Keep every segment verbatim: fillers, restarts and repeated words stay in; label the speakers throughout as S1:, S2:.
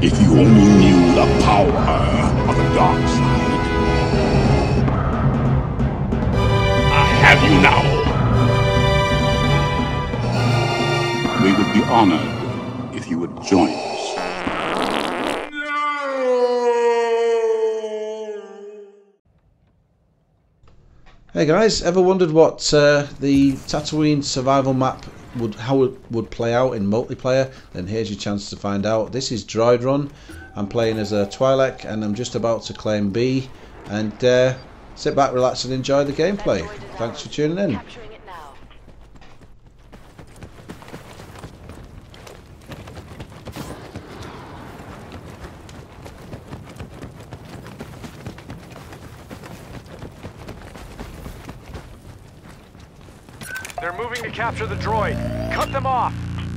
S1: If you only knew the power of the dark side. I have you now. We would be honored if you would join us.
S2: Hey guys, ever wondered what uh, the Tatooine Survival Map would how it would play out in multiplayer? Then here's your chance to find out. This is Droid Run. I'm playing as a Twi'lek and I'm just about to claim B. And uh, sit back, relax and enjoy the gameplay. Thanks for tuning in.
S3: They're moving to capture the droid. Cut them off!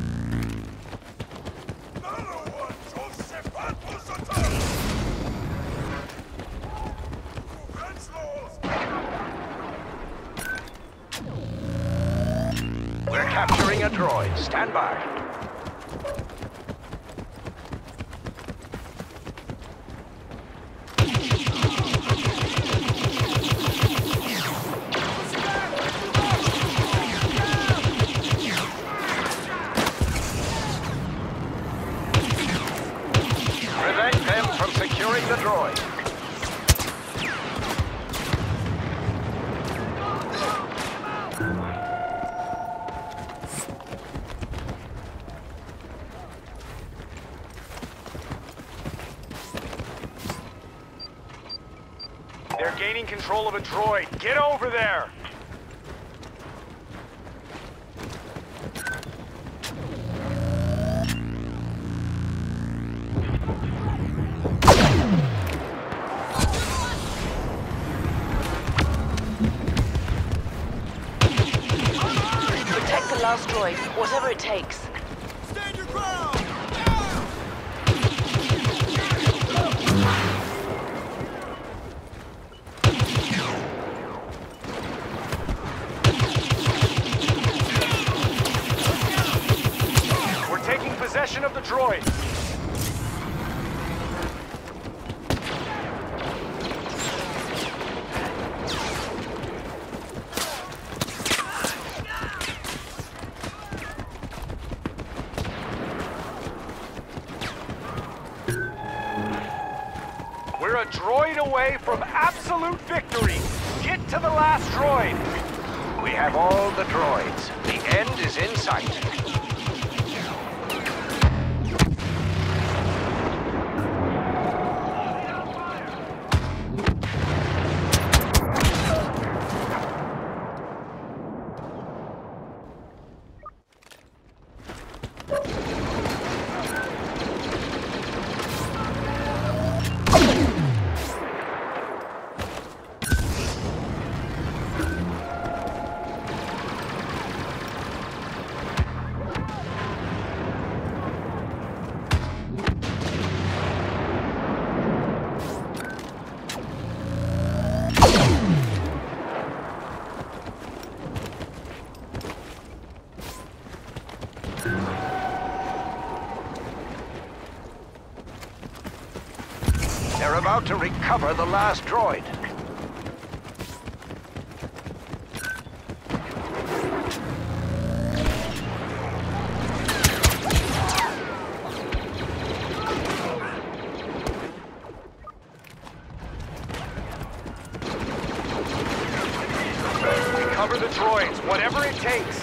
S3: We're capturing a droid. Stand by. Securing the droid. They're gaining control of a droid. Get over there!
S4: Last droid, whatever it takes.
S5: Stand your ground!
S3: We're taking possession of the droid. We're a droid away from absolute victory. Get to the last droid. We have all the droids. The end is in sight. They're about to recover the last droid. Recover the droids, whatever it takes.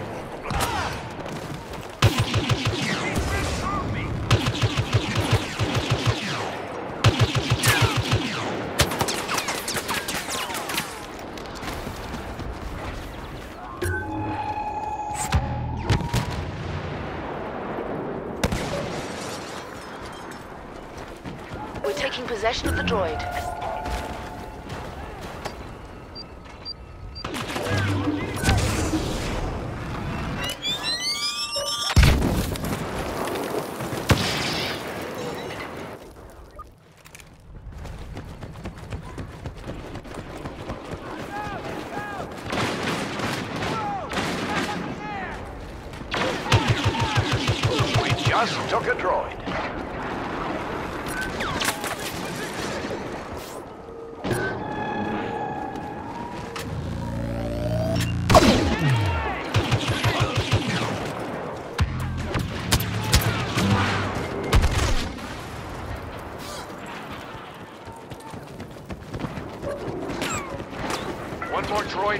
S4: We're taking possession of the droid.
S3: We just took a droid.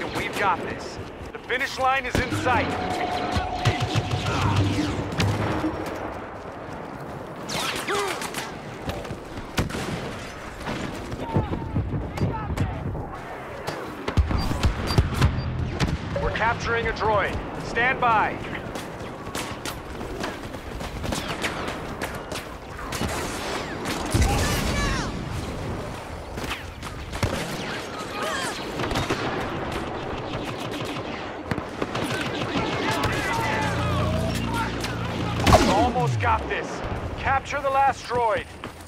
S3: droid and we've got this. The finish line is in sight. We're capturing a droid. Stand by. Almost got this. Capture the last droid.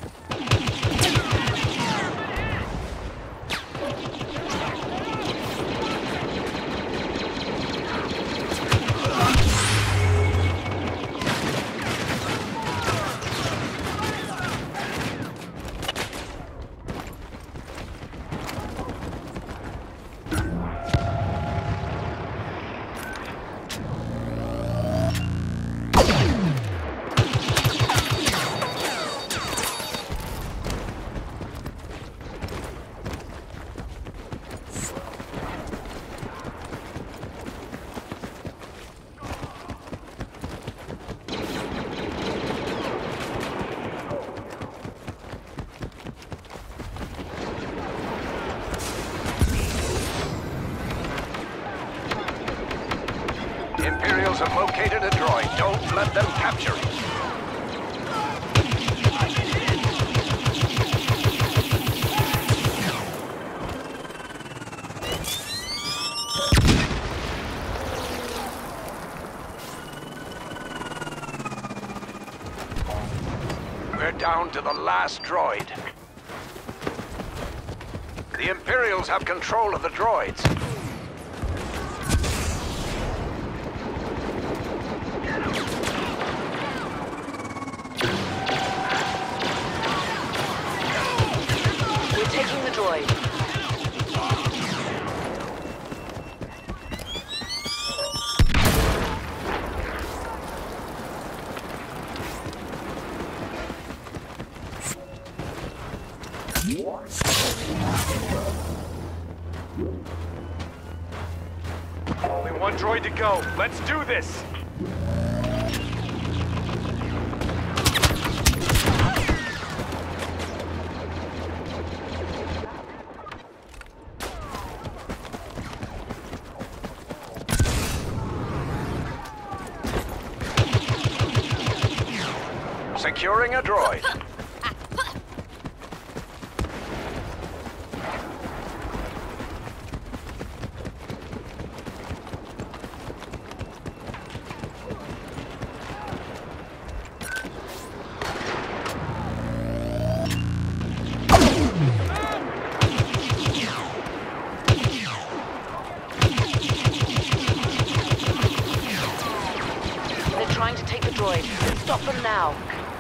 S3: Imperials have located a droid. Don't let them capture it. We're down to the last droid. The Imperials have control of the droids.
S4: Taking the droid.
S3: Only one droid to go. Let's do this. Securing a droid.
S4: They're trying to take the droid. Stop them now.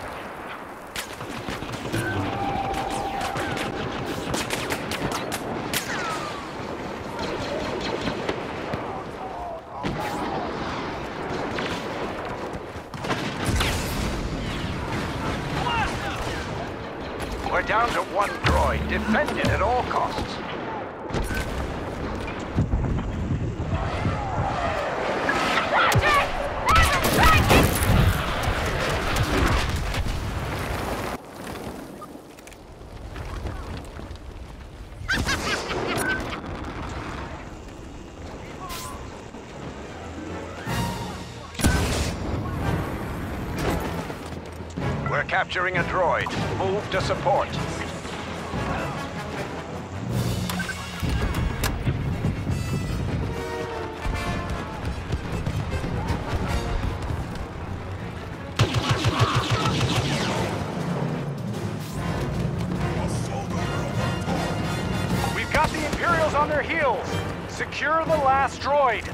S3: We're down to one droid. Defend it at all costs. We're capturing a droid. Move to support. We've got the Imperials on their heels. Secure the last droid.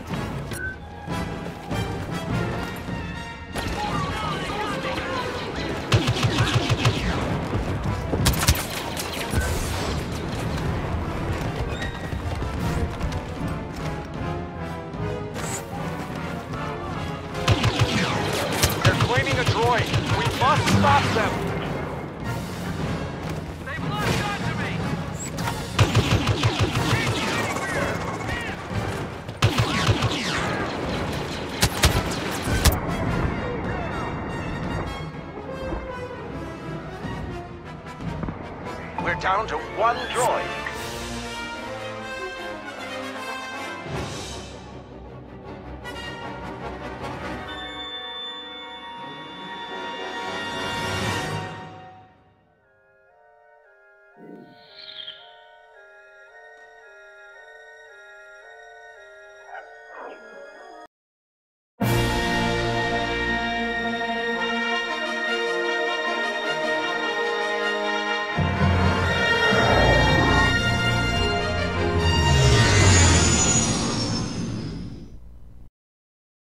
S3: A droid. We must stop them. They've locked onto me. down to one droid.